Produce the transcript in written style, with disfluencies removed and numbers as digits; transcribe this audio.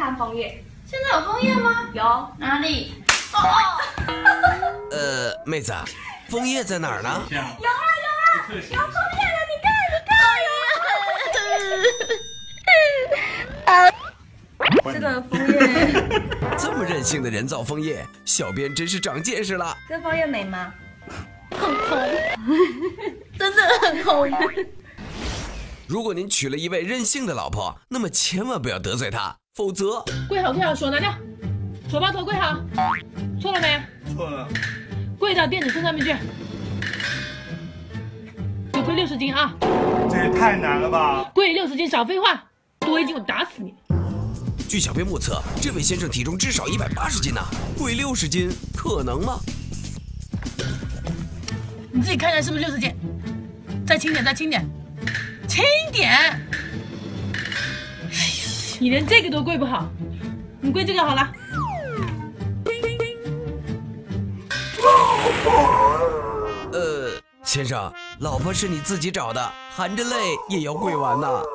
看枫叶。 现在有枫叶吗？ 有。 哪里？ 妹子，枫叶在哪儿呢？ 有枫叶了，你看。这个枫叶， 这么任性的人造枫叶，小编真是长见识了。 这枫叶美吗？ 很红，真的很红。 如果您娶了一位任性的老婆，那么千万不要得罪她，否则跪好，手拿掉，手把头跪好，错了没？ 错了。 跪到垫子身上面去，就跪60斤啊！ 这也太难了吧！ 跪60斤，少废话，多1斤我打死你！ 据小编目测，这位先生体重至少180斤呢，跪60斤可能吗？ 你自己看看是不是60斤？再轻点，轻点！你连这个都跪不好，你跪这个好了。 先生，老婆是你自己找的，含着泪也要跪完呐。